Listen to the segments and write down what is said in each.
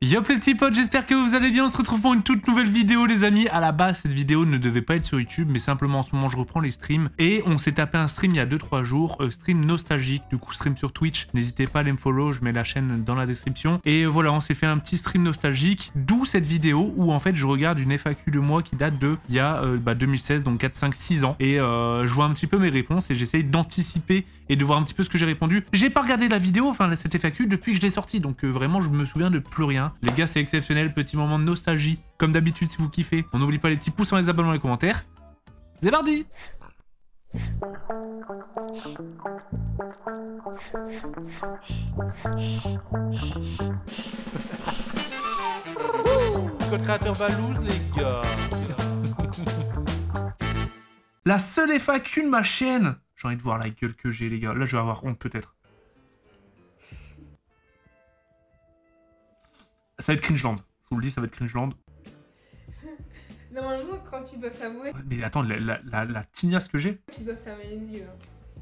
Yop les petits potes, j'espère que vous allez bien, on se retrouve pour une toute nouvelle vidéo les amis. À la base cette vidéo ne devait pas être sur YouTube, mais simplement en ce moment je reprends les streams. Et on s'est tapé un stream il y a 2-3 jours, stream nostalgique, du coup stream sur Twitch. N'hésitez pas à aller me follow, je mets la chaîne dans la description. Et voilà, on s'est fait un petit stream nostalgique, d'où cette vidéo où en fait je regarde une FAQ de moi qui date de il y a 2016, donc 4, 5, 6 ans. Et je vois un petit peu mes réponses et j'essaye d'anticiper et de voir un petit peu ce que j'ai répondu. J'ai pas regardé la vidéo, enfin cette FAQ depuis que je l'ai sortie, donc vraiment je me souviens de plus rien. Les gars, c'est exceptionnel, petit moment de nostalgie. Comme d'habitude, si vous kiffez, on n'oublie pas les petits pouces, les abonnements et les commentaires. C'est parti. Code créateur Valouz, les gars. La seule FAQ de ma chaîne. J'ai envie de voir la gueule que j'ai, les gars. Là, je vais avoir honte, peut-être. Ça va être cringeland. Je vous le dis, ça va être cringeland. Normalement, quand tu dois s'avouer, Mais attends, la tignasse que j'ai. tu dois fermer les yeux.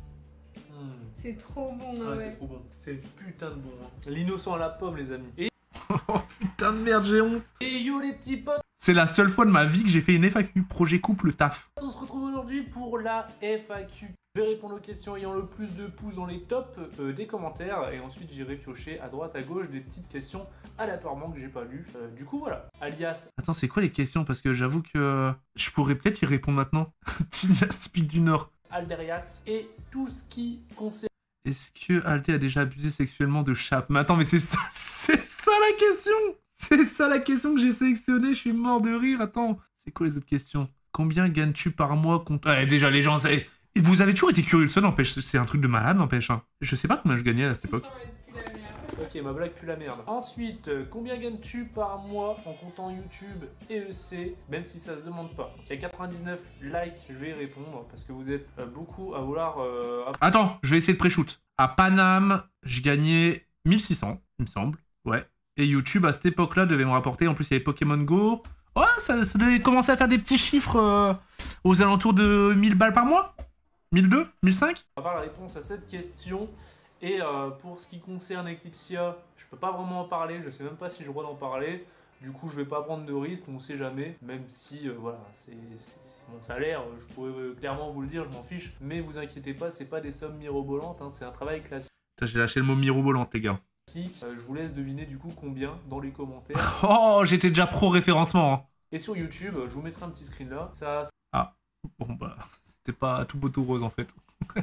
C'est trop bon, Ouais, ouais. c'est trop bon. C'est putain de bon. Hein. L'innocent à la pomme, les amis. Et Oh putain de merde, j'ai honte. yo, les petits potes. C'est la seule fois de ma vie que j'ai fait une FAQ. Projet couple taf. On se retrouve aujourd'hui pour la FAQ. Je vais répondre aux questions ayant le plus de pouces dans les tops des commentaires. Et ensuite, j'irai piocher à droite, à gauche des petites questions aléatoirement que j'ai pas lues. Du coup, voilà. Alias. Attends, c'est quoi les questions? Parce que j'avoue que je pourrais peut-être y répondre maintenant. Tignasse typique du Nord. Alderiat et tout ce qui concerne. Est-ce que Alté a déjà abusé sexuellement de Chap? Mais attends, mais c'est ça la question! C'est ça la question que j'ai sélectionnée, je suis mort de rire. Attends, c'est quoi les autres questions? Combien gagnes-tu par mois contre... Ouais, déjà, les gens, vous avez toujours été curieux, ça n'empêche, c'est un truc de malade, n'empêche. Hein. Je sais pas combien je gagnais à cette époque. Ok, ma blague pue la merde. Ensuite, combien gagnes-tu par mois en comptant YouTube et EC, même si ça se demande pas? Donc, il y a 99 likes, je vais y répondre, parce que vous êtes beaucoup à vouloir... Attends, je vais essayer de pré-shoot. À Paname, je gagnais 1600, il me semble. Ouais. Et YouTube, à cette époque-là, devait me rapporter... En plus, il y avait Pokémon Go. Ouais, ça devait commencer à faire des petits chiffres aux alentours de 1000 balles par mois. 1002, 1005. On va voir la réponse à cette question. Et pour ce qui concerne Eclipsia, je peux pas vraiment en parler, je sais même pas si j'ai le droit d'en parler. Du coup, je vais pas prendre de risque, on sait jamais. Même si, voilà, c'est mon salaire, je pourrais clairement vous le dire, je m'en fiche. Mais vous inquiétez pas, c'est pas des sommes mirobolantes, hein, c'est un travail classique. J'ai lâché le mot mirobolante, les gars. Je vous laisse deviner du coup combien dans les commentaires. Oh, j'étais déjà pro-référencement. Hein. Et sur YouTube, je vous mettrai un petit screen là. Ça... Ah, bon bah, c'était pas tout beau tout rose en fait.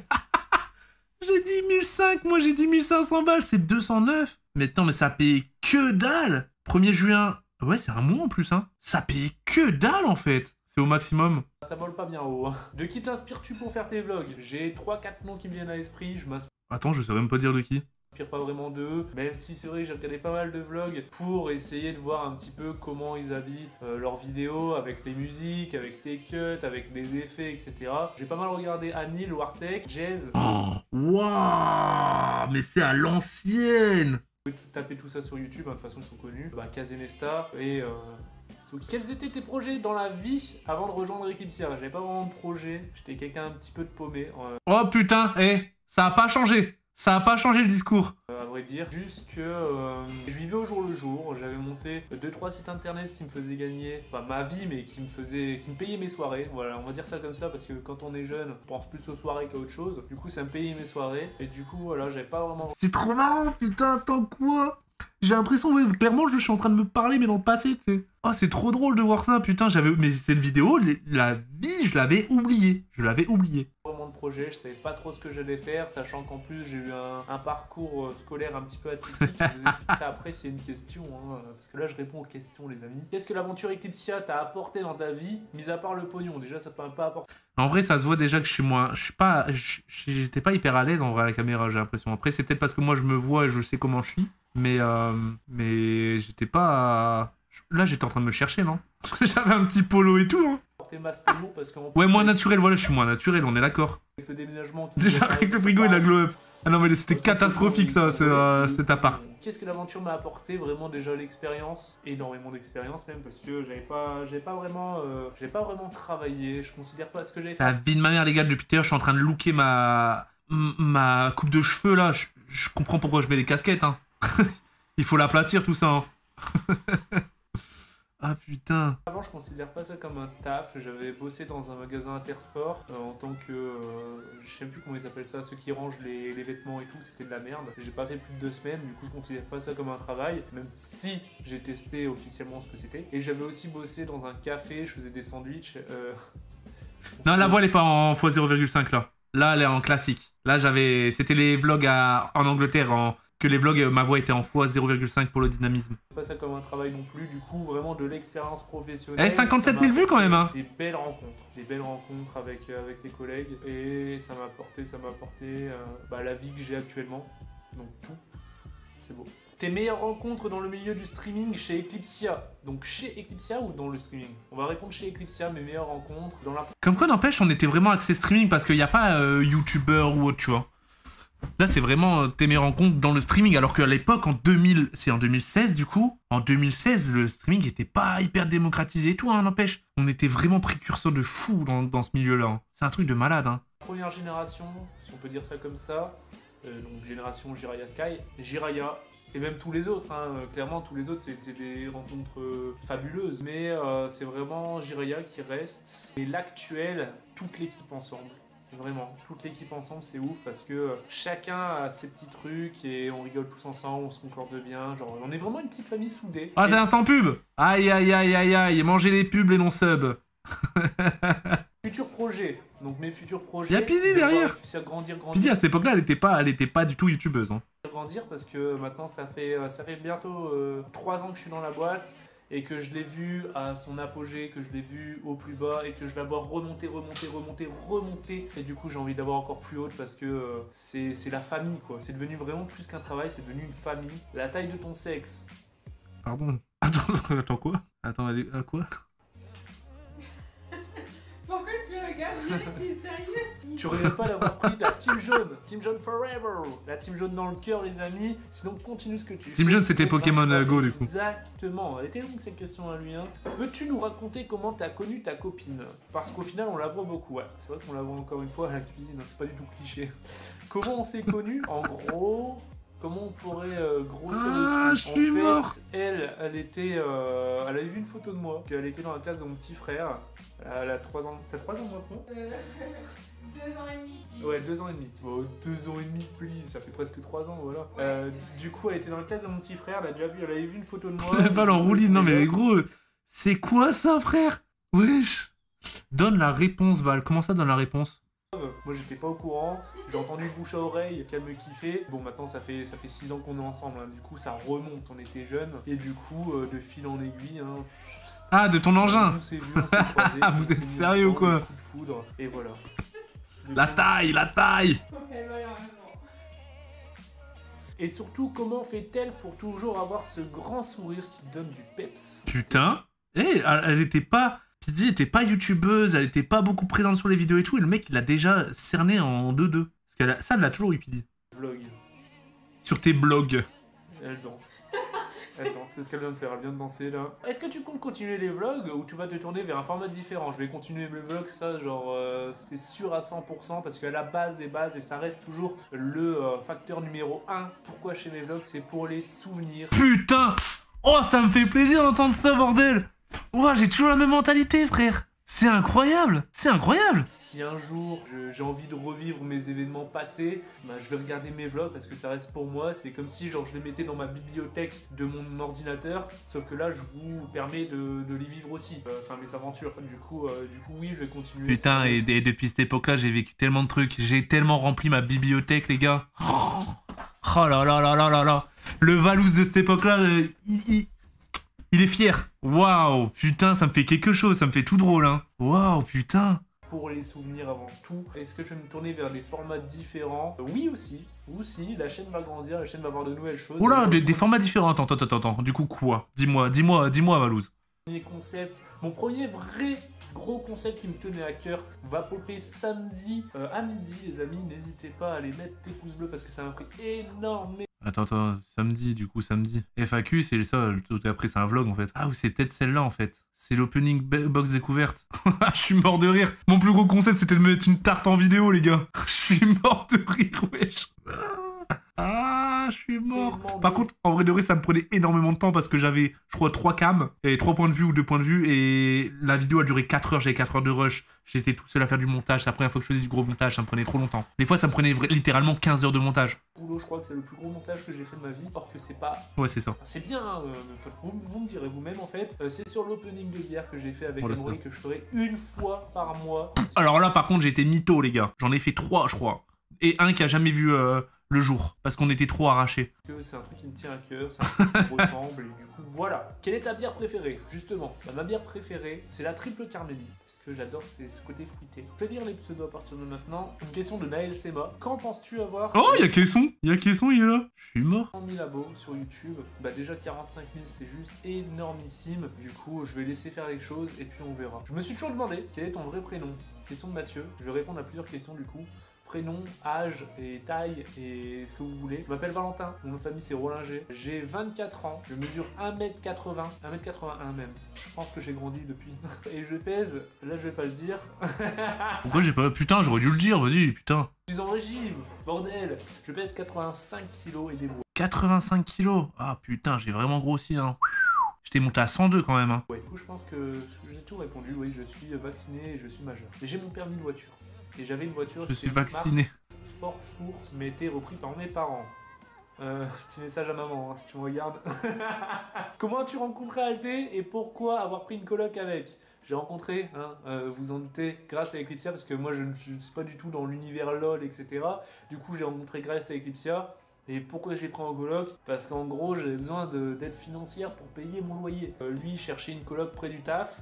J'ai dit 1005, moi j'ai dit 1500 balles, c'est 209. Mais attends, mais ça paye que dalle. 1er juin, ouais c'est un mois en plus, hein. Ça paye que dalle en fait. C'est au maximum. Ça vole pas bien haut. Hein. De qui t'inspires-tu pour faire tes vlogs? J'ai 3-4 noms qui me viennent à l'esprit, je m'inspire Attends, je sais même pas dire de qui. pas vraiment d'eux, même si c'est vrai que j'ai regardé pas mal de vlogs pour essayer de voir un petit peu comment ils habillent leurs vidéos avec les musiques, avec les cuts, avec les effets, etc. J'ai pas mal regardé Anil, Wartech, Jazz. Oh, waouh, mais c'est à l'ancienne. Tapez tout ça sur YouTube, hein, de toute façon ils sont connus. Bah, Kazenesta et... Quels étaient tes projets dans la vie avant de rejoindre Eclipsia? J'avais pas vraiment de projet, j'étais quelqu'un un petit peu de paumé. Oh putain, ça a pas changé. Ça a pas changé le discours. À vrai dire, juste que je vivais au jour le jour, j'avais monté 2-3 sites internet qui me faisaient gagner, pas ma vie, mais qui me payaient mes soirées, voilà, on va dire ça comme ça, parce que quand on est jeune, on pense plus aux soirées qu'à autre chose, du coup ça me payait mes soirées, et du coup voilà, j'avais pas vraiment... C'est trop marrant, putain, attends quoi? J'ai l'impression, ouais, clairement, je suis en train de me parler, mais dans le passé, tu sais. Oh, c'est trop drôle de voir ça, putain, mais cette vidéo, la vie, je l'avais oubliée. Vraiment de projet, je savais pas trop ce que j'allais faire, sachant qu'en plus j'ai eu un parcours scolaire un petit peu atypique. Je vous expliquerai après s'il y a une question, hein, parce que là je réponds aux questions les amis. Qu'est-ce que l'aventure Eclipsia t'a apporté dans ta vie, mis à part le pognon? Déjà ça peut pas apporter. En vrai, ça se voit déjà que j'étais pas hyper à l'aise en vrai à la caméra, j'ai l'impression. Après, c'est peut-être parce que moi je me vois et je sais comment je suis, mais j'étais pas... Là, j'étais en train de me chercher, non? J'avais un petit polo et tout, hein. Masse pognon parce qu'en ouais, moins naturel, voilà, je suis moins naturel, on est d'accord. Avec le déménagement qui déjà avec le frigo et la glow up. Ah non mais c'était catastrophique ça, cet appart. Qu'est-ce que l'aventure m'a apporté? Vraiment déjà l'expérience, énormément d'expérience même, parce que j'ai pas vraiment travaillé, je considère pas ce que j'avais fait. La vie de ma mère les gars, depuis tout à l'heure je suis en train de looker ma coupe de cheveux là, je comprends pourquoi je mets des casquettes hein. Il faut l'aplatir tout ça hein. Ah putain. Avant, je considère pas ça comme un taf. J'avais bossé dans un magasin Intersport en tant que... je sais plus comment ils appellent ça, ceux qui rangent les vêtements et tout, c'était de la merde. J'ai pas fait plus de 2 semaines, du coup je considère pas ça comme un travail, même si j'ai testé officiellement ce que c'était. Et j'avais aussi bossé dans un café, je faisais des sandwichs. Non, la voix elle est pas en x0,5 là. Là elle est en classique. Là j'avais... C'était les vlogs en Angleterre, que les vlogs, ma voix était en x0,5 pour le dynamisme. Pas ça comme un travail non plus, du coup vraiment de l'expérience professionnelle. Eh, 57 000 vues quand même hein. Des belles rencontres avec les collègues et ça m'a apporté la vie que j'ai actuellement, donc tout, c'est beau. Tes meilleures rencontres dans le milieu du streaming chez Eclipsia, donc chez Eclipsia ou dans le streaming? On va répondre chez Eclipsia, mes meilleures rencontres dans la... Comme quoi n'empêche, on était vraiment axé streaming parce qu'il n'y a pas youtubeur ou autre, tu vois. Là, c'est vraiment tes meilleures rencontres dans le streaming, alors qu'à l'époque, c'est en 2016 du coup, en 2016, le streaming était pas hyper démocratisé et tout, hein, n'empêche. On était vraiment précurseurs de fou dans ce milieu-là. Hein. C'est un truc de malade. Hein. Première génération, si on peut dire ça comme ça, donc génération Jiraya Sky, Jiraya, et même tous les autres, hein, clairement tous les autres c'est des rencontres fabuleuses, mais c'est vraiment Jiraya qui reste. Et l'actuel, toute l'équipe ensemble. Vraiment, toute l'équipe ensemble, c'est ouf parce que chacun a ses petits trucs et on rigole tous ensemble, on se concorde bien. Genre, on est vraiment une petite famille soudée. Ah, c'est instant pub! Aïe, aïe, aïe, aïe, aïe, mangez les pubs, les non-subs. Futurs projets, donc mes futurs projets. Y'a Pidi derrière! Grandir. Pidi à cette époque-là, elle était pas du tout youtubeuse. Hein. Grandir parce que maintenant, ça fait bientôt 3 ans que je suis dans la boîte. Et que je l'ai vu à son apogée, que je l'ai vu au plus bas et que je la vois remonter. Et du coup, j'ai envie d'avoir encore plus haute parce que c'est la famille, quoi. C'est devenu vraiment plus qu'un travail, c'est devenu une famille. La taille de ton sexe. Pardon. Attends quoi? Attends, elle est à quoi? Pourquoi tu me regardes? T'es sérieux? Tu regrettes pas d'avoir pris la Team Jaune. Team Jaune forever. La Team Jaune dans le cœur, les amis. Sinon, continue ce que tu fais. Team Jaune, c'était Pokémon Go, du coup. Exactement. Elle était longue, cette question à lui. Hein. Peux-tu nous raconter comment t'as connu ta copine? Parce qu'au final, on la voit beaucoup. Ouais. C'est vrai qu'on la voit encore une fois à la cuisine. Hein. C'est pas du tout cliché. Comment on s'est connus? En gros... Comment on pourrait grossir le truc? Je suis mort. Elle avait vu une photo de moi. Elle était dans la classe de mon petit frère. Elle a 3 ans. T'as 3 ans maintenant? 2 ans et demi. Ouais, 2 ans et demi. Oh, 2 ans et demi, please. Ça fait presque 3 ans, voilà. Ouais, du coup, elle était dans la classe de mon petit frère. Elle avait vu une photo de moi. Elle balle en roulis. Non, mais gros, c'est quoi ça, frère? Wesh. Donne la réponse, Val. Comment ça, donne la réponse? Moi j'étais pas au courant, j'ai entendu bouche à oreille qu'elle me kiffait. Bon maintenant ça fait 6 ans qu'on est ensemble, hein. Du coup ça remonte, on était jeunes. Et du coup de fil en aiguille, hein, ah de ton engin. On s'est vu, on s'est croisés. Vous êtes sérieux ou quoi? Coup de foudre, et voilà. La taille. Et surtout comment fait-elle pour toujours avoir ce grand sourire qui donne du peps? Putain. Eh, elle était pas... Pidi était pas youtubeuse, elle était pas beaucoup présente sur les vidéos et tout, et le mec il l'a déjà cerné en 2-2. Parce que ça, elle l'a toujours eu, Pidi. Vlog. Sur tes blogs. Elle danse. Elle danse, c'est ce qu'elle vient de faire, elle vient de danser là. Est-ce que tu comptes continuer les vlogs ou tu vas te tourner vers un format différent? Je vais continuer mes vlogs, ça genre c'est sûr à 100% parce qu'à la base des bases, et ça reste toujours le facteur numéro 1. Pourquoi chez mes vlogs? C'est pour les souvenirs. Putain! Oh, ça me fait plaisir d'entendre ça, bordel! Ouah, j'ai toujours la même mentalité, frère. C'est incroyable, c'est incroyable. Si un jour j'ai envie de revivre mes événements passés, bah, je vais regarder mes vlogs parce que ça reste pour moi. C'est comme si genre, je les mettais dans ma bibliothèque de mon ordinateur, sauf que là je vous permets de les vivre aussi, enfin mes aventures. Du coup oui, je vais continuer. Putain, et depuis cette époque-là, j'ai vécu tellement de trucs, j'ai tellement rempli ma bibliothèque, les gars. Oh là là là là là là. Le Valouz de cette époque-là, il est fier. Waouh, putain, ça me fait quelque chose, ça me fait tout drôle, hein. Waouh, putain. Pour les souvenirs avant tout, est-ce que je vais me tourner vers des formats différents? Oui aussi, la chaîne va grandir, la chaîne va avoir de nouvelles choses. Oh là, des formats différents, attends, du coup quoi? Dis-moi, Valouz. Mon premier vrai gros concept qui me tenait à cœur va popper samedi à midi, les amis, n'hésitez pas à aller mettre des pouces bleus parce que ça m'a pris énormément. Attends, samedi. FAQ, c'est ça, tout après c'est un vlog en fait. Ah, ou c'est peut-être celle-là en fait. C'est l'opening box découverte. Je suis mort de rire. Mon plus gros concept, c'était de mettre une tarte en vidéo, les gars. Je suis mort de rire, wesh. Ah, Ah, je suis mort. Tellement Par de- contre, en vrai de vrai, ça me prenait énormément de temps parce que j'avais, je crois, 3 cams et 3 points de vue ou 2 points de vue et la vidéo a duré 4 heures, j'avais 4 heures de rush. J'étais tout seul à faire du montage, c'est la première fois que je faisais du gros montage, ça me prenait trop longtemps. Des fois, ça me prenait littéralement 15 heures de montage. Boulot, je crois que c'est le plus gros montage que j'ai fait de ma vie, or que c'est pas... Ouais, c'est ça. C'est bien, hein, vous me direz vous-même en fait, c'est sur l'opening de bière que j'ai fait avec Voilà, Emery que je ferai une fois par mois. Alors là, par contre, j'ai été mytho, les gars. J'en ai fait 3, je crois. Et un qui a jamais vu le jour, parce qu'on était trop arrachés. Que c'est un truc qui me tient à cœur, c'est un truc qui me ressemble, et du coup, voilà. Quelle est ta bière préférée, justement? Bah, ma bière préférée, c'est la triple Carmélie, parce que j'adore ce côté fruité. Je vais lire les pseudos à partir de maintenant. Une question de Naël Sema. Quand penses-tu avoir... Oh, il y a Caisson. Il y a Caisson, il est là. Je suis mort. 100 000 abos sur YouTube, bah déjà 45 000 c'est juste énormissime, du coup je vais laisser faire les choses et puis on verra. Je me suis toujours demandé quel est ton vrai prénom. Question de Mathieu, je vais répondre à plusieurs questions du coup. Prénom, âge et taille et ce que vous voulez. Je m'appelle Valentin, mon nom de famille c'est Rollinger. J'ai 24 ans, je mesure 1m80, 1m81 même. Je pense que j'ai grandi depuis. Et je pèse, là je vais pas le dire. Pourquoi j'ai pas... Putain, j'aurais dû le dire, vas-y, putain. Je suis en régime, bordel. Je pèse 85 kg et des bras. 85 kilos. Ah putain, j'ai vraiment grossi, hein. J'étais monté à 102 quand même, hein. Ouais, du coup je pense que j'ai tout répondu, oui je suis vacciné et je suis majeur. Mais j'ai mon permis de voiture. Et j'avais une voiture, Je suis c'était vacciné. Smart Fort Four, mais été repris par mes parents. Petit message à maman, hein, si tu me regardes. Comment as-tu rencontré Aldé et pourquoi avoir pris une coloc avec? J'ai rencontré, hein, vous en doutez, grâce à Eclipsia, parce que moi je ne suis pas du tout dans l'univers LOL, etc. Du coup j'ai rencontré grâce à Eclipsia. Et pourquoi j'ai pris en coloc? Parce qu'en gros j'avais besoin d'aide financière pour payer mon loyer. Lui cherchait une coloc près du taf.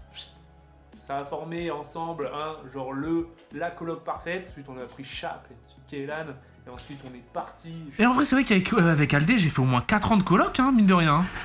Ça a formé ensemble, hein, genre la coloc parfaite. Ensuite on a pris Chap et ensuite Kélan. Et ensuite on est parti. Et en vrai, c'est vrai qu'avec Aldé, j'ai fait au moins 4 ans de coloc, hein, mine de rien. Hein.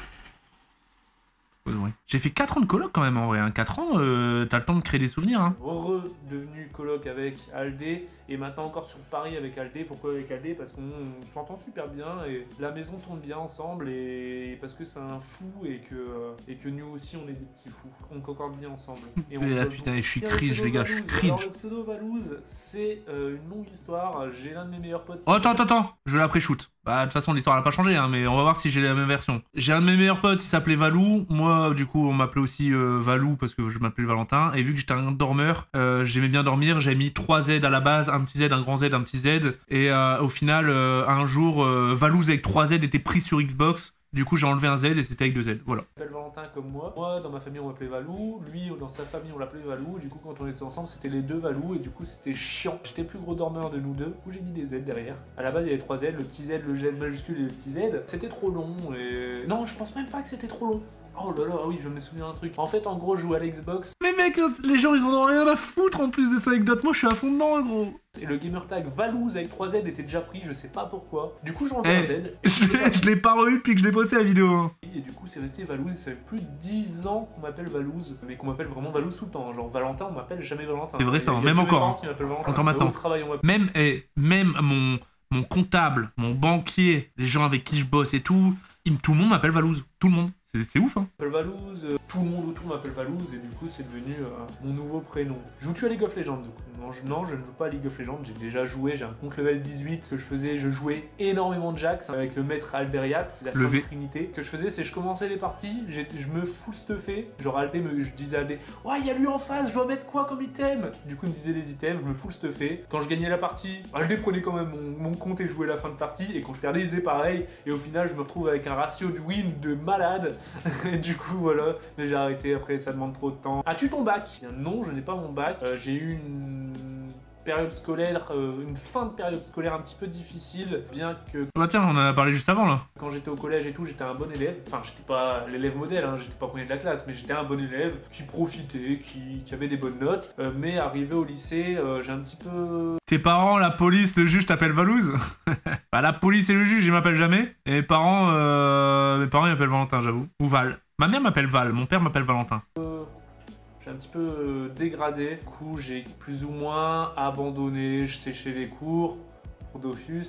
Ouais. J'ai fait 4 ans de coloc quand même en vrai, hein. 4 ans, t'as le temps de créer des souvenirs. Hein. Redevenu coloc avec Aldé et maintenant encore sur Paris avec Aldé. Pourquoi avec Aldé? Parce qu'on s'entend super bien et la maison tourne bien ensemble et parce que c'est un fou et que nous aussi on est des petits fous. On concorde bien ensemble. Et on Ah putain, je suis cringe les gars, je suis cringe. Alors le pseudo Valouz, c'est une longue histoire. J'ai l'un de mes meilleurs potes. Oh, attends, je l'ai après-shoot. Bah, de toute façon, l'histoire n'a pas changé, hein, mais on va voir si j'ai la même version. J'ai un de mes meilleurs potes, il s'appelait Valou. Moi, du coup, on m'appelait aussi Valou parce que je m'appelais Valentin. Et vu que j'étais un dormeur, j'aimais bien dormir. J'avais mis 3 Z à la base, un petit Z, un grand Z, un petit Z. Et au final, un jour, Valouz avec 3 Z était pris sur Xbox. Du coup, j'ai enlevé un Z et c'était avec 2 Z. Voilà. Il s'appelle Valentin comme moi. Moi, dans ma famille, on m'appelait Valou. Lui, dans sa famille, on l'appelait Valou. Du coup, quand on était ensemble, c'était les deux Valou. Et du coup, c'était chiant. J'étais plus gros dormeur de nous deux. Du coup, j'ai mis des Z derrière. À la base, il y avait 3 Z, le petit Z, le Z majuscule et le petit Z. C'était trop long. Et non, je pense même pas que c'était trop long. Oh là là, oui, je me souviens d'un truc. En fait, en gros, je jouais à l'Xbox. Mais mec, les gens, ils en ont rien à foutre en plus de ça avec d'autres. Moi, je suis à fond dedans, gros. Et le gamertag Valouz avec 3 Z était déjà pris, je sais pas pourquoi. Du coup, j'ai enlevé un Z. Je l'ai pas revu depuis que je l'ai posté la vidéo. Hein. Et du coup, c'est resté Valouz. Ça fait plus de 10 ans qu'on m'appelle Valouz. Mais qu'on m'appelle vraiment Valouz tout le temps. Genre Valentin, on m'appelle jamais Valentin. C'est vrai ça, y a même que mes encore. parents qui m'appellent Valentin. Encore maintenant. Au travail, on m'appelle. Même mon comptable, mon banquier, les gens avec qui je bosse et tout, tout le monde m'appelle Valouz. Tout le monde. C'est ouf, hein. Valouz, tout le monde autour m'appelle Valouz et du coup c'est devenu mon nouveau prénom. Joues-tu à League of Legends du coup? Non, je ne joue pas à League of Legends, j'ai déjà joué, j'ai un compte level 18 que je jouais énormément de Jax avec le maître Alberiat, la Sainte Trinité. Ce que je faisais c'est je commençais les parties, je me full stuffais, genre Aldé, je disais à Aldé, ouais il y a lui en face, je dois mettre quoi comme item? Du coup il me disait les items, je me full stuffais. Quand je gagnais la partie, Aldé prenait quand même mon compte et jouait la fin de partie et quand je perdais il faisait pareil et au final je me retrouve avec un ratio de win de malade. Et du coup voilà, mais j'ai arrêté après, ça demande trop de temps. As-tu ton bac? Non, je n'ai pas mon bac. J'ai eu une période scolaire, une fin de période scolaire un petit peu difficile, bien que... Bah tiens, on en a parlé juste avant là. Quand j'étais au collège et tout, j'étais un bon élève. Enfin, j'étais pas l'élève modèle, hein, j'étais pas premier de la classe, mais j'étais un bon élève qui profitait, qui avait des bonnes notes. Mais arrivé au lycée, j'ai un petit peu... Tes parents, la police, le juge t'appellent Valouz? Bah la police et le juge, ils m'appellent jamais. Et mes parents ils m'appellent Valentin, j'avoue. Ou Val. Ma mère m'appelle Val, mon père m'appelle Valentin. J'ai un petit peu dégradé. Du coup, j'ai plus ou moins abandonné, je séchais les cours pour Dofus.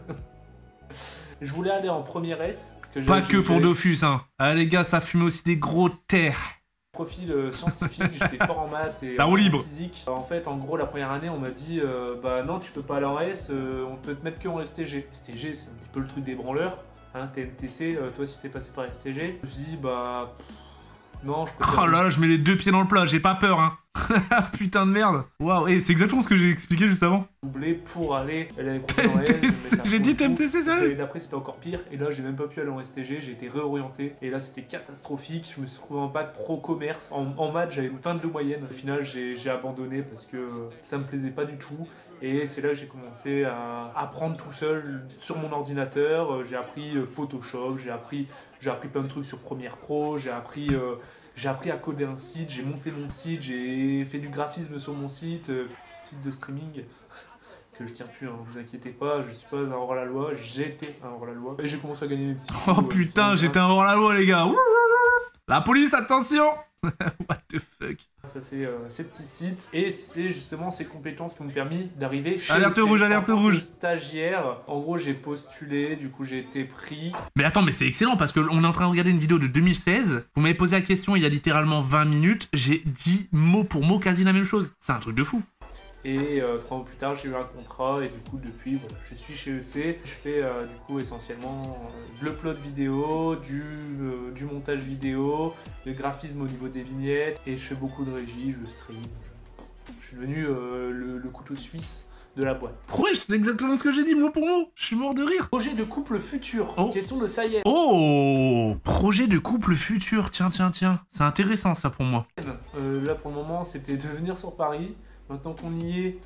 Je voulais aller en première S. Pas que pour Dofus, hein. Ah les gars, ça fumait aussi des gros terres. Profil scientifique, j'étais fort en maths et La roue libre. en physique. En fait, en gros, la première année, on m'a dit bah non, tu peux pas aller en S, on peut te mettre que en STG. STG, c'est un petit peu le truc des branleurs. Hein, TMTC, toi, si t'es passé par STG. Je me suis dit, bah. Non, je peux pas. Oh là là, je mets les deux pieds dans le plat, j'ai pas peur, hein. Putain de merde. Waouh, et c'est exactement ce que j'ai expliqué juste avant. Doublé pour aller l'année prochaine en S. J'ai dit TMTC, sérieux? Et d'après, c'était encore pire. Et là, j'ai même pas pu aller en STG, j'ai été réorienté. Et là, c'était catastrophique. Je me suis trouvé en bac pro commerce. En maths, j'avais 22 moyenne. Au final, j'ai abandonné parce que ça me plaisait pas du tout. Et c'est là que j'ai commencé à apprendre tout seul sur mon ordinateur. J'ai appris Photoshop, j'ai appris plein de trucs sur Premiere Pro, j'ai appris à coder un site, j'ai monté mon site, j'ai fait du graphisme sur mon site, site de streaming que je tiens plus, hein, vous inquiétez pas, je suis pas un hors-la-loi, j'étais un hors-la-loi. Et j'ai commencé à gagner mes petits Oh sous, putain, j'étais un hors-la-loi, les gars. La police, attention. What the fuck. Ça c'est ces petits sites et c'est justement ces compétences qui m'ont permis d'arriver chez Alerte rouge, alerte rouge. Stagiaire. En gros j'ai postulé, du coup j'ai été pris. Mais attends, mais c'est excellent parce qu'on est en train de regarder une vidéo de 2016. Vous m'avez posé la question il y a littéralement 20 minutes. J'ai dit mot pour mot quasi la même chose. C'est un truc de fou. Et 3 mois plus tard, j'ai eu un contrat et du coup, depuis, voilà, je suis chez EC. Je fais du coup essentiellement de l'upload vidéo, du montage vidéo, le graphisme au niveau des vignettes et je fais beaucoup de régie, je stream. Je suis devenu le couteau suisse de la boîte. Ouais, c'est exactement ce que j'ai dit mot pour mot. Je suis mort de rire. Projet de couple futur. Oh. Question de ça y est. Oh, projet de couple futur. Tiens. C'est intéressant ça pour moi. Là pour le moment, c'était de venir sur Paris. Maintenant qu'on y est,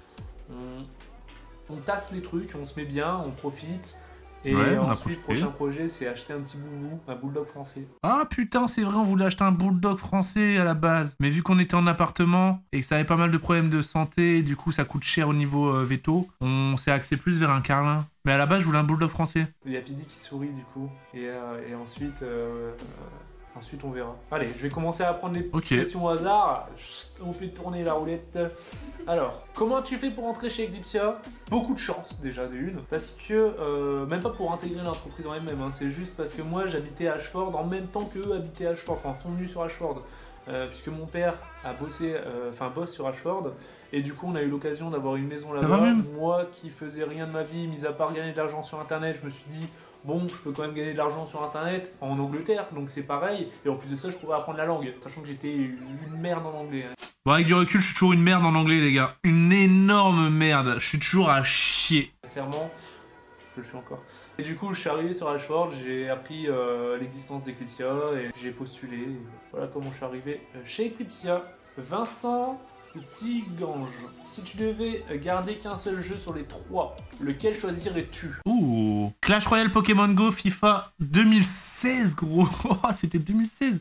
on tasse les trucs, on se met bien, on profite. Et ouais, ensuite, prochain projet, c'est acheter un petit boubou, un bulldog français. Ah putain, c'est vrai, on voulait acheter un bulldog français à la base. Mais vu qu'on était en appartement et que ça avait pas mal de problèmes de santé, et du coup ça coûte cher au niveau veto, on s'est axé plus vers un carlin. Mais à la base, je voulais un bulldog français. Il y a Pidi qui sourit du coup. Et ensuite... Ensuite, on verra. Allez, je vais commencer à prendre les petites questions au hasard. On fait tourner la roulette. Alors, comment tu fais pour entrer chez Eclipsia? Beaucoup de chance, déjà, de une. Parce que, même pas pour intégrer l'entreprise en elle-même, hein, c'est juste parce que moi, j'habitais à Ashford en même temps qu'eux habitaient à Ashford. Enfin, sont venus sur Ashford. Puisque mon père a bossé, bosse sur Ashford. Et du coup, on a eu l'occasion d'avoir une maison là-bas. Moi, qui faisais rien de ma vie, mis à part gagner de l'argent sur Internet, je me suis dit... Bon, je peux quand même gagner de l'argent sur Internet en Angleterre, donc c'est pareil. Et en plus de ça, je pourrais apprendre la langue, sachant que j'étais une merde en anglais. Hein. Bon, avec du recul, je suis toujours une merde en anglais, les gars. Une énorme merde. Je suis toujours à chier. Clairement, je le suis encore. Et du coup, je suis arrivé sur Ashford, j'ai appris l'existence d'Eclipsia et j'ai postulé. Et voilà comment je suis arrivé chez Eclipsia. Vincent Zigange. Si tu devais garder qu'un seul jeu sur les 3, lequel choisirais-tu? Ouh, Clash Royale, Pokémon Go, FIFA 2016, gros. Oh, c'était 2016.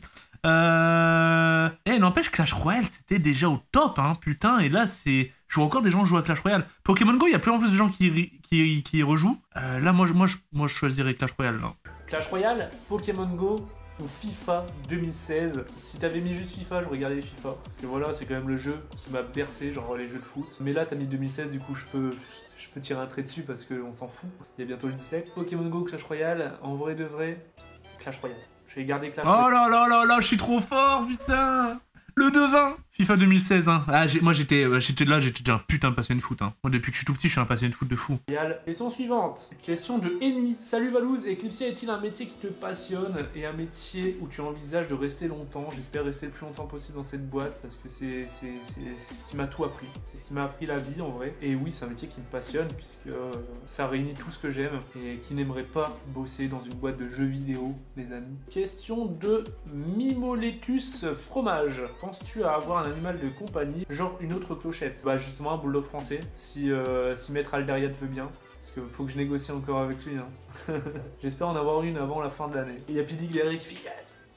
N'empêche, Clash Royale, c'était déjà au top, hein, putain. Et là, c'est... Je vois encore des gens jouer à Clash Royale. Pokémon Go, il y a plus en plus de gens qui y rejouent. Là, moi, je choisirais Clash Royale. Là. Clash Royale, Pokémon Go ou FIFA 2016. Si t'avais mis juste FIFA, j'aurais gardé FIFA. Parce que voilà, c'est quand même le jeu qui m'a bercé, genre les jeux de foot. Mais là, t'as mis 2016, du coup, je peux tirer un trait dessus parce qu'on s'en fout. Il y a bientôt le 17. Pokémon Go, Clash Royale, en vrai de vrai, Clash Royale. Je vais garder Clash Royale. Oh là, je suis trop fort, putain. Le devin. FIFA 2016, hein. Ah, moi j'étais déjà un putain de passionné de foot, hein. Moi depuis que je suis tout petit, je suis un passionné de foot de fou. Question suivante. Question de Eni. Salut Valouz, Eclipsia est-il un métier qui te passionne et un métier où tu envisages de rester longtemps? J'espère rester le plus longtemps possible dans cette boîte parce que c'est ce qui m'a tout appris. C'est ce qui m'a appris la vie en vrai. Et oui, c'est un métier qui me passionne puisque ça réunit tout ce que j'aime et qui n'aimerait pas bosser dans une boîte de jeux vidéo, les amis. Question de Mimoletus Fromage. Penses-tu à avoir un animal de compagnie, genre une autre clochette? Bah justement un bulldog français, si Maître Alderiat veut bien, parce qu'il faut que je négocie encore avec lui. Hein. J'espère en avoir une avant la fin de l'année. Il y a Pidi Gléry qui fait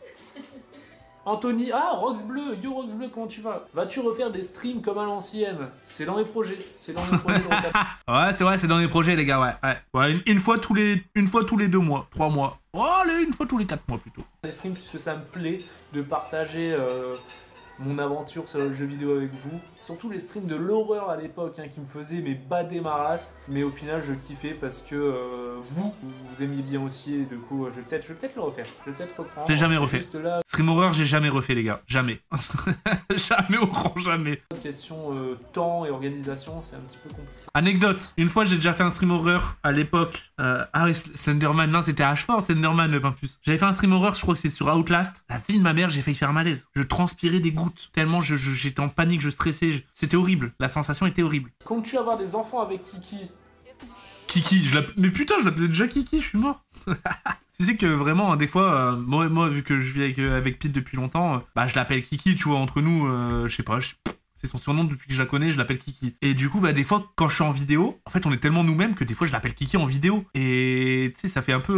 Anthony, ah Rox Bleu, yo Rox Bleu, comment tu vas? Vas-tu refaire des streams comme à l'ancienne? C'est dans mes projets, c'est dans mes projets. Ouais, c'est vrai, c'est dans mes projets les gars, ouais. Une fois tous les 2 mois, 3 mois. Oh, allez, une fois tous les 4 mois plutôt. Des streams puisque ça me plaît de partager mon aventure sur le jeu vidéo avec vous. Surtout les streams de l'horreur à l'époque qui me faisaient mes bader ma race. Mais au final, je kiffais parce que vous aimiez bien aussi. Et du coup, je vais peut-être le refaire. Je vais peut-être reprendre. J'ai jamais refait. Juste là. Stream horreur, j'ai jamais refait, les gars. Jamais. Jamais au grand jamais. Question temps et organisation, c'est un petit peu compliqué. Anecdote, une fois j'ai déjà fait un stream horreur à l'époque. Ah oui, Slenderman, non c'était H4 Slenderman le 20+. J'avais fait un stream horreur, je crois que c'est sur Outlast. La vie de ma mère, j'ai failli faire un malaise. Je transpirais des gouttes, tellement j'étais en panique, je stressais. C'était horrible, la sensation était horrible. Comptes-tu avoir des enfants avec Kiki? Kiki, mais putain, je l'appelais déjà Kiki, je suis mort. Tu sais que vraiment, des fois, moi vu que je vis avec Pete depuis longtemps, bah je l'appelle Kiki, tu vois, entre nous, je sais pas, c'est son surnom depuis que je la connais, je l'appelle Kiki. Et du coup, bah des fois, quand je suis en vidéo, en fait, on est tellement nous-mêmes que des fois, je l'appelle Kiki en vidéo. Et tu sais, ça fait un peu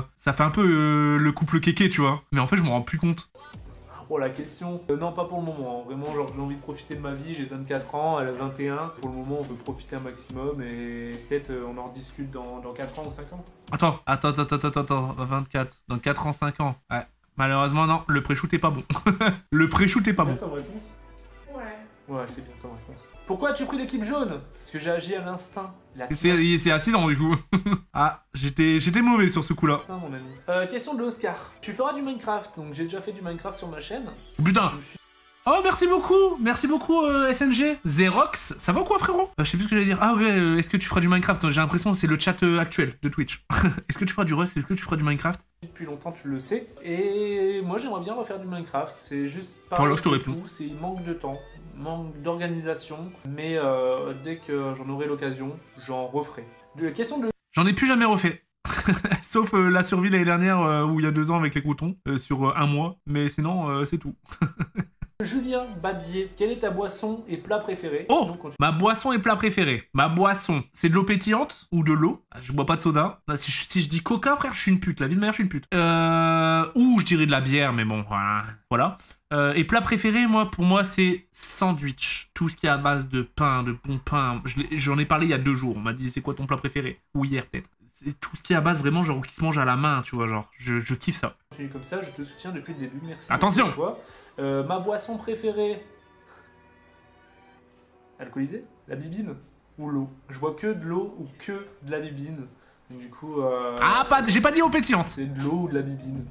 le couple kéké, tu vois. Mais en fait, je m'en rends plus compte. Oh la question, non pas pour le moment, hein. Vraiment genre j'ai envie de profiter de ma vie, j'ai 24 ans, elle a 21, pour le moment on veut profiter un maximum et peut-être on en rediscute dans 4 ans ou 5 ans. Attends, 24, dans 4 ans, 5 ans, ouais. Malheureusement non, le pré-shoot est pas bon. Le pré-shoot est pas bon. Comme réponse? Ouais, c'est bien comme réponse. Pourquoi as-tu pris l'équipe jaune? Parce que j'ai agi à l'instinct. C'est à 6 ans du coup. Ah, j'étais mauvais sur ce coup-là. Ça, mon ami. Question de Oscar. Tu feras du Minecraft, donc j'ai déjà fait du Minecraft sur ma chaîne. Putain. Oh merci beaucoup SNG. Zerox, ça va quoi frérot? Je sais plus ce que j'allais dire. Ah ouais, est-ce que tu feras du Minecraft? J'ai l'impression que c'est le chat actuel de Twitch. Est-ce que tu feras du Rust? Est-ce que tu feras du Minecraft? Depuis longtemps tu le sais. Et moi j'aimerais bien refaire du Minecraft. C'est juste pas voilà, je te réponds. C'est manque de temps, manque d'organisation. Mais dès que j'en aurai l'occasion, j'en referai. Question de... J'en ai plus jamais refait. Sauf la survie l'année dernière où il y a 2 ans avec les croutons sur 1 mois. Mais sinon c'est tout. Julien Badier, quelle est ta boisson et plat préféré? Oh, ma boisson et plat préféré. Ma boisson, c'est de l'eau pétillante ou de l'eau. Je bois pas de soda. Si je dis coca, frère, je suis une pute. La vie de ma mère, je suis une pute. Ou je dirais de la bière, mais bon, voilà. Et plat préféré, pour moi, c'est sandwich. Tout ce qui est à base de pain, de bon pain. J'en ai parlé il y a 2 jours. On m'a dit, c'est quoi ton plat préféré? Ou hier, peut-être. C'est tout ce qui est à base vraiment, genre, qui se mange à la main, tu vois, genre. Je kiffe ça. Comme ça, je te soutiens depuis le début. Merci. Attention! Ma boisson préférée. Alcoolisée? La bibine? Ou l'eau? Je bois que de l'eau ou que de la bibine. Du coup... Ah, j'ai pas dit eau pétillante! C'est de l'eau ou de la bibine.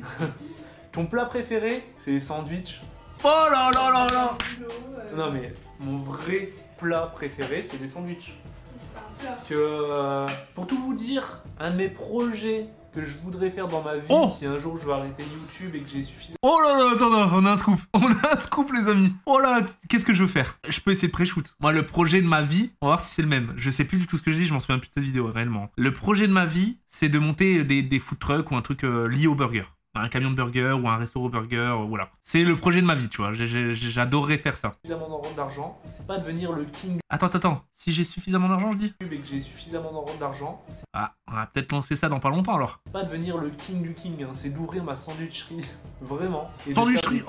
Ton plat préféré? C'est les sandwichs. Oh là là là là! Non mais, mon vrai plat préféré, c'est les sandwichs. Parce que, pour tout vous dire, un de mes projets que je voudrais faire dans ma vie, si un jour je veux arrêter YouTube et que j'ai suffisamment... Oh là là, attends, on a un scoop. On a un scoop, les amis. Oh là, qu'est-ce que je veux faire? Je peux essayer de pré-shoot. Moi, le projet de ma vie, on va voir si c'est le même. Je sais plus du tout ce que je dis, je m'en souviens plus de cette vidéo, réellement. Le projet de ma vie, c'est de monter des food trucks ou un truc lié au burger. Un camion de burger ou un restaurant burger, voilà. C'est le projet de ma vie, tu vois. J'adorerais faire ça. Suffisamment d'argent, c'est pas devenir le king. Attends. Si j'ai suffisamment d'argent, je dis. Et que j'ai suffisamment d'argent. Ah, on va peut-être lancer ça dans pas longtemps alors. C'est pas devenir le king du king, hein. C'est d'ouvrir ma sandwicherie. Vraiment. Sandwicherie.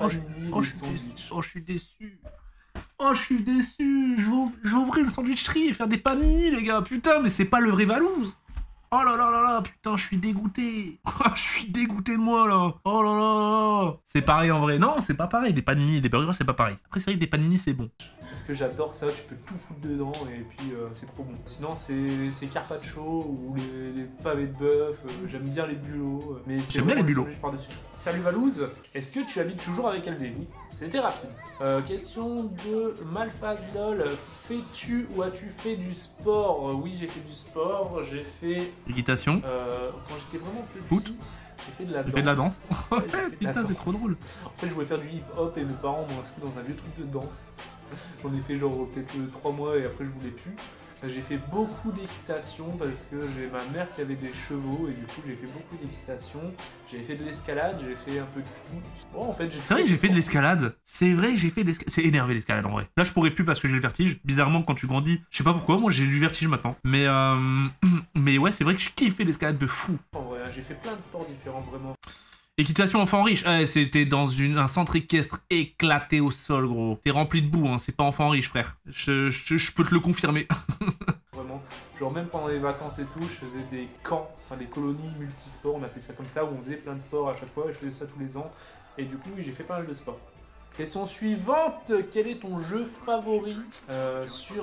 Je suis déçu. Oh, je suis déçu. Je vais ouvrir une sandwicherie et faire des panini, les gars. Putain, mais c'est pas le vrai Valouz. Oh là là là là, putain, je suis dégoûté. Je suis dégoûté de moi, là. Oh là là. C'est pareil en vrai. Non, c'est pas pareil. Des panini, des burgers, c'est pas pareil. Après, c'est vrai que des panini, c'est bon. Parce que j'adore ça, tu peux tout foutre dedans et puis c'est trop bon. Sinon, c'est carpaccio ou les pavés de bœuf. J'aime bien les bulots. J'aime bien les bulots. Salut Valouz, est-ce que tu habites toujours avec LD? Oui, c'était rapide. Question de Malfazlol. Fais-tu ou as-tu fait du sport? Oui, j'ai fait du sport. J'ai fait... Équitation. Quand j'étais vraiment petit. Foot. J'ai fait de la danse. J'ai fait de la danse. Putain, c'est trop drôle. En fait, je voulais faire du hip-hop et mes parents m'ont inscrit dans un vieux truc de danse. J'en ai fait genre peut-être 3 mois et après je voulais plus. J'ai fait beaucoup d'équitation parce que j'ai ma mère qui avait des chevaux et du coup j'ai fait beaucoup d'équitation. J'ai fait de l'escalade, j'ai fait un peu de foot. Bon, en fait, c'est vrai que j'ai fait de l'escalade. C'est vrai que j'ai fait de l'escalade. C'est énervé l'escalade en vrai. Là je pourrais plus parce que j'ai le vertige. Bizarrement quand tu grandis, je sais pas pourquoi, moi j'ai du vertige maintenant. Mais ouais, c'est vrai que je kiffe l'escalade de fou. En vrai, j'ai fait plein de sports différents vraiment. Équitation enfant riche, c'était dans un centre équestre éclaté au sol, gros. T'es rempli de boue, hein, c'est pas enfant riche, frère. Je peux te le confirmer. Vraiment, genre même pendant les vacances et tout, je faisais des camps, enfin des colonies multisports, on appelait ça comme ça, où on faisait plein de sports à chaque fois, et je faisais ça tous les ans. Et du coup, oui, j'ai fait pas mal de sport. Question suivante. Quel est ton jeu favori sur...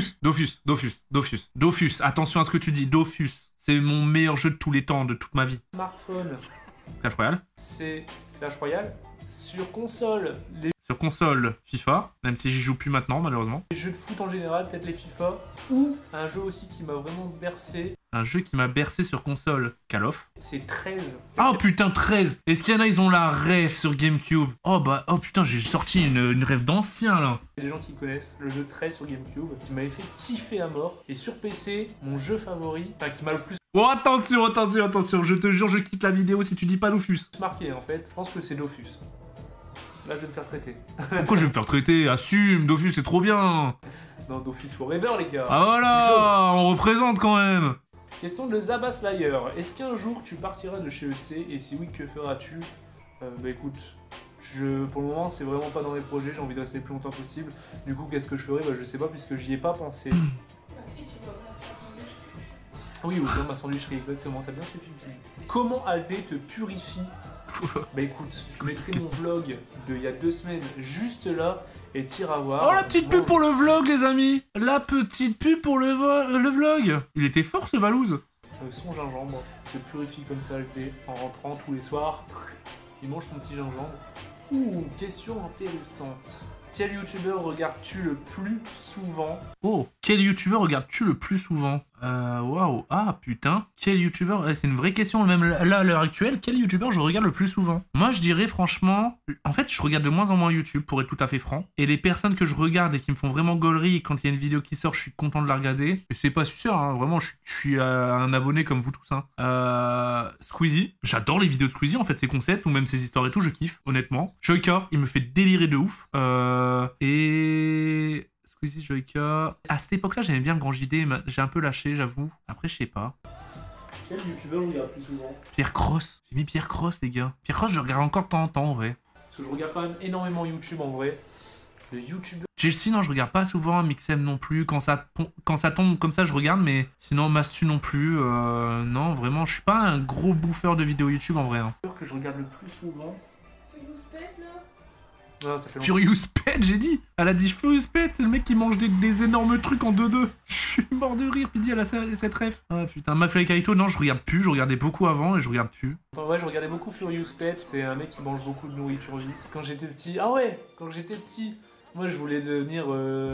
Dofus. Attention à ce que tu dis, Dofus. C'est mon meilleur jeu de tous les temps, de toute ma vie. Smartphone. Clash Royale. C'est Clash Royale. Sur console, Sur console, FIFA, même si j'y joue plus maintenant, malheureusement. les jeux de foot en général, peut-être les FIFA. Ou un jeu aussi qui m'a vraiment bercé, Un jeu qui m'a bercé sur console, Call of. c'est 13. Oh putain, 13. Est-ce qu'il y en a, ils ont la ref sur GameCube? Oh putain, j'ai sorti une ref d'ancien, là. Il y a des gens qui connaissent le jeu 13 sur GameCube, qui m'avait fait kiffer à mort. Et sur PC, mon jeu favori, enfin qui m'a le plus Oh, attention, je te jure, je quitte la vidéo si tu dis pas Dofus. marqué en fait, je pense que c'est Dofus. Là je vais me faire traiter. Pourquoi je vais me faire traiter? Assume, Dofus, c'est trop bien. Non, Dofus Forever les gars. Ah voilà, on représente quand même. Question de Zabas Slayer. Est-ce qu'un jour tu partiras de chez EC et si oui, que feras-tu? Bah écoute, pour le moment c'est vraiment pas dans les projets, j'ai envie de rester le plus longtemps possible. Du coup qu'est-ce que je ferai? Bah je sais pas puisque j'y ai pas pensé. Si, tu dois faire ta sandwich. Oui, ou bien ma sandwicherie, exactement, t'as bien suffi. Comment Aldé te purifie? Bah écoute, je mettrai mon vlog de il y a 2 semaines juste là et t'iras voir. Oh, la petite pub pour le vlog, les amis. La petite pub pour le vlog. Il était fort, ce Valouz. Son gingembre se purifie comme ça Aldé en rentrant tous les soirs. Il mange son petit gingembre. Ouh, question intéressante. Quel youtubeur regardes-tu le plus souvent? Oh, quel youtubeur regardes-tu le plus souvent? Waouh, ah putain, quel youtubeur, c'est une vraie question, même là à l'heure actuelle, quel youtubeur je regarde le plus souvent? Moi je dirais franchement, en fait je regarde de moins en moins YouTube pour être tout à fait franc, et les personnes que je regarde et qui me font vraiment gaulerie, quand il y a une vidéo qui sort je suis content de la regarder, et c'est pas sûr, hein, vraiment je suis un abonné comme vous tous, hein. Squeezie, j'adore les vidéos de Squeezie en fait, ses concepts ou même ses histoires et tout, je kiffe, honnêtement. Joyka, il me fait délirer de ouf, et... Joyka. À cette époque-là, j'aimais bien Grand JD, mais j'ai un peu lâché, j'avoue. Après, je sais pas. Quel youtubeur je regarde plus souvent? Pierre Cross. J'ai mis Pierre Cross, les gars. Pierre Cross, je regarde encore de temps en temps, en vrai. Parce que je regarde quand même énormément YouTube, en vrai. Le youtubeur... Chelsea, non, je regarde pas souvent. Mixem non plus. Quand ça tombe comme ça, je regarde, mais sinon, Mastu non plus. Non, vraiment, je suis pas un gros bouffeur de vidéos YouTube, en vrai. Hein. que je regarde le plus souvent... Furious Pet, là. Ah, ça fait longtemps. Furious Pet, j'ai dit. Elle a dit Furious Pet, c'est le mec qui mange des énormes trucs en 2-2. Je suis mort de rire, puis dit elle a cette ref. Ah putain, Mafia et Kaito, non, je regarde plus. Je regardais beaucoup avant et je regarde plus. En vrai, je regardais beaucoup Furious Pet. C'est un mec qui mange beaucoup de nourriture vite. Quand j'étais petit... Ah ouais, quand j'étais petit, moi je voulais devenir...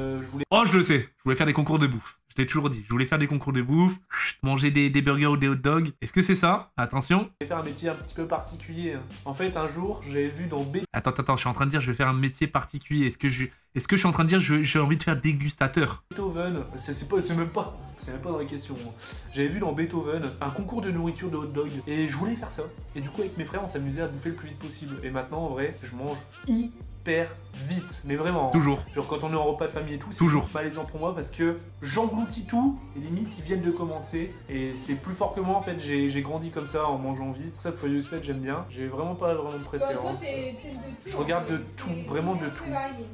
Oh, je le sais. Je voulais faire des concours de bouffe. Je l'ai toujours dit. Je voulais faire des concours de bouffe, manger des burgers ou des hot dogs. Est-ce que c'est ça? Attention. Je vais faire un métier un petit peu particulier. En fait, un jour, j'avais vu dans B... Attends, je suis en train de dire je vais faire un métier particulier. Est-ce que je suis en train de dire j'ai envie de faire dégustateur? Beethoven, c'est même pas dans la question. J'avais vu dans Beethoven un concours de nourriture de hot dog et je voulais faire ça. Et du coup, avec mes frères, on s'amusait à bouffer le plus vite possible. Et maintenant, en vrai, je mange hyper vite, mais vraiment. Toujours. Genre quand on est en repas de famille et tout, c'est toujours malaisant pour moi parce que j'engloutis tout et limite ils viennent de commencer et c'est plus fort que moi en fait. J'ai grandi comme ça en mangeant vite. C'est pour ça que Furious Pet j'aime bien. J'ai vraiment pas de préférence. Je regarde de tout, vraiment de tout.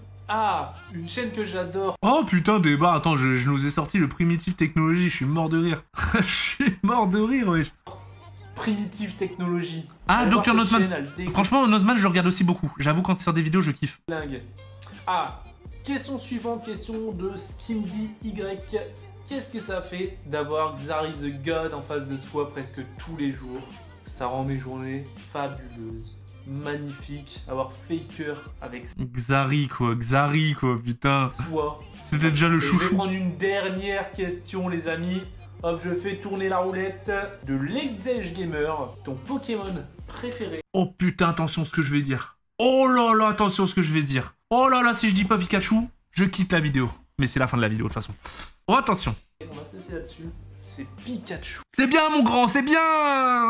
Ah, une chaîne que j'adore. Oh putain, débat. Attends, je nous ai sorti le Primitive Technology. Je suis mort de rire. Je suis mort de rire, wesh. Primitive Technology. Ah, Dr Nozman. Franchement, Nozman, je le regarde aussi beaucoup. J'avoue, quand il sort des vidéos, je kiffe. Dingue. Ah, question suivante, question de Skimby Y. Qu'est-ce que ça fait d'avoir Xari the God en face de soi presque tous les jours? Ça rend mes journées fabuleuses. Magnifique. Avoir Faker avec Xari quoi, putain. Soi. C'était déjà le chouchou. Je vais prendre une dernière question, les amis. Hop, je fais tourner la roulette de l'Exage Gamer, ton Pokémon préféré. Oh putain, attention ce que je vais dire. Oh là là, attention ce que je vais dire. Oh là là, si je dis pas Pikachu, je quitte la vidéo. Mais c'est la fin de la vidéo de toute façon. Oh attention. On va se laisser là-dessus. C'est Pikachu. C'est bien mon grand, c'est bien.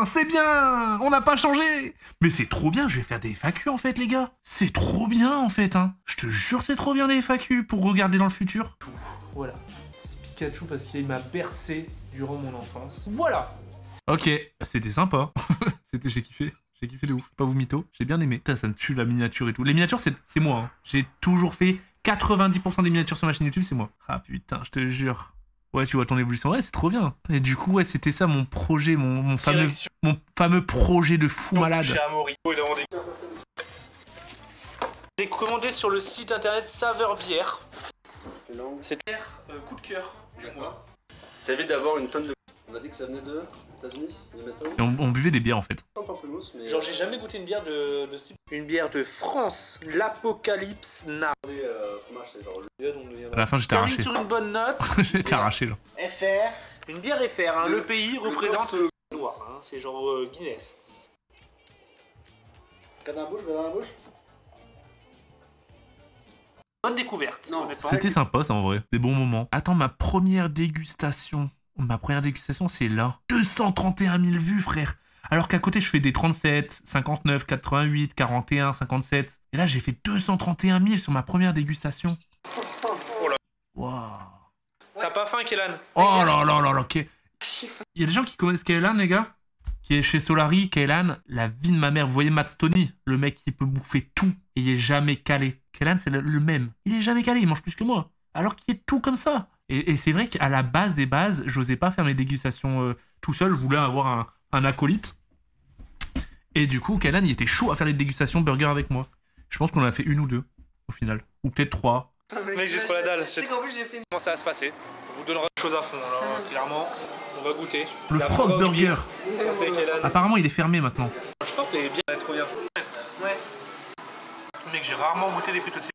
On n'a pas changé. Mais c'est trop bien, je vais faire des FAQ en fait les gars. C'est trop bien en fait, hein. Je te jure c'est trop bien les FAQ pour regarder dans le futur. Voilà. Pikachu parce qu'il m'a bercé durant mon enfance. Voilà. Ok, c'était sympa. J'ai kiffé de ouf. Pas vous mytho, j'ai bien aimé. Putain, ça me tue la miniature et tout. Les miniatures, c'est moi. Hein. J'ai toujours fait 90% des miniatures sur ma chaîne YouTube, c'est moi. Ah putain, je te jure. Ouais, tu vois ton évolution. Ouais, c'est trop bien. Et du coup, ouais, c'était ça mon projet, mon fameux projet de fou malade. Chez Amaury. l'ai commandé sur le site internet Saveur Bière. C'est Coup de cœur. Ça évite d'avoir une tonne de... On a dit que ça venait de États-Unis, Et on buvait des bières en fait. mais... Genre j'ai jamais goûté une bière de ce type. Une bière de France, l'Apocalypse Na. fromage, c'est genre... À la fin, j'étais arraché. Sur une bonne note. J'étais arraché là. FR. Une bière FR, hein. Le pays représente le noir, hein. C'est genre Guinness. Regarde dans la bouche, Bonne découverte. Non, honnêtement. C'était sympa ça en vrai. Des bons moments. Attends, ma première dégustation. Ma première dégustation, c'est là. 231 000 vues, frère. Alors qu'à côté, je fais des 37, 59, 88, 41, 57. Et là, j'ai fait 231 000 sur ma première dégustation. Oh là. Waouh. T'as pas faim, Kélan? Oh là là là là, ok. Il y a des gens qui connaissent Kélan, les gars? Qui est chez Solari, Kélan, la vie de ma mère. Vous voyez Matt Stoney, le mec qui peut bouffer tout et il est jamais calé. Kélan, c'est le même. Il est jamais calé, il mange plus que moi. Alors qu'il est tout comme ça. Et c'est vrai qu'à la base des bases, j'osais pas faire mes dégustations tout seul. Je voulais avoir un acolyte. Et du coup, Kélan, il était chaud à faire les dégustations burger avec moi. Je pense qu'on en a fait une ou deux, au final. Ou peut-être 3. Mec, j'ai trop la dalle. Tu sais qu'en plus j'ai fait une... Comment ça va se passer? On vous donnera des choses à fond, là, clairement. On va goûter. Le Frog Burger. Santé, Kélan. Apparemment, il est fermé maintenant. Je pense que t'es bien, trop bien. Ouais. Mec, j'ai rarement goûté des frites aussi.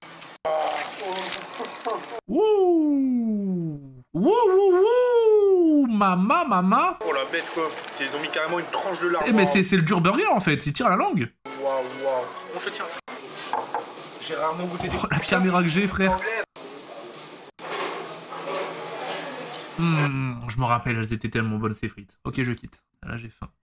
Wouh! Wouh, wouh, wouh! Mama! Oh la bête, quoi. Ils ont mis carrément une tranche de lard. Mais c'est le dur burger en fait, il tire la langue. Waouh. On te tient. J'ai rarement goûté des Oh, la caméra que j'ai, frère. Je me rappelle, elles étaient tellement bonnes ces frites. Ok, je quitte. Là, j'ai faim.